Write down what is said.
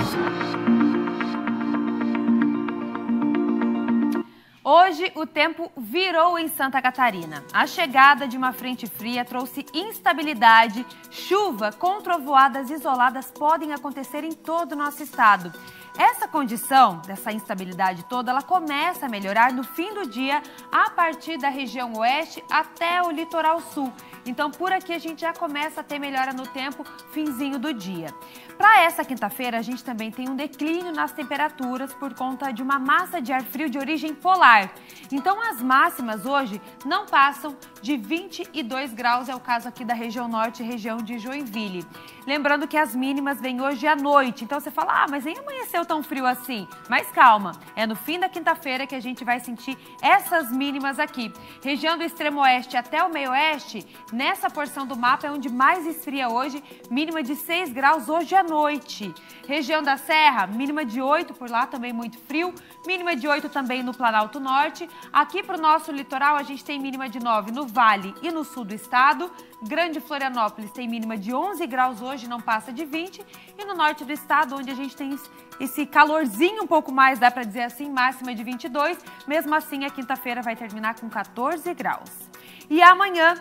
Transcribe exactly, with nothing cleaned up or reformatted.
Hoje, o tempo virou em Santa Catarina. A chegada de uma frente fria trouxe instabilidade, chuva com trovoadas isoladas podem acontecer em todo o nosso estado. Essa condição, dessa instabilidade toda, ela começa a melhorar no fim do dia a partir da região oeste até o litoral sul. Então, por aqui a gente já começa a ter melhora no tempo, finzinho do dia. Para essa quinta-feira, a gente também tem um declínio nas temperaturas por conta de uma massa de ar frio de origem polar. Então, as máximas hoje não passam de vinte e dois graus, é o caso aqui da região norte e região de Joinville. Lembrando que as mínimas vêm hoje à noite, então você fala, ah, mas nem amanheceu tão frio assim. Mas calma, é no fim da quinta-feira que a gente vai sentir essas mínimas aqui. Região do extremo oeste até o meio oeste, nessa porção do mapa é onde mais esfria hoje, mínima de seis graus hoje à noite. Região da Serra, mínima de oito por lá, também muito frio, mínima de oito também no Planalto Norte. Aqui para o nosso litoral a gente tem mínima de nove no Vale e no sul do estado. Grande Florianópolis tem mínima de onze graus hoje, não passa de vinte. E no norte do estado, onde a gente tem esse calorzinho um pouco mais, dá para dizer assim, máxima de vinte e dois. Mesmo assim, a quinta-feira vai terminar com quatorze graus. E amanhã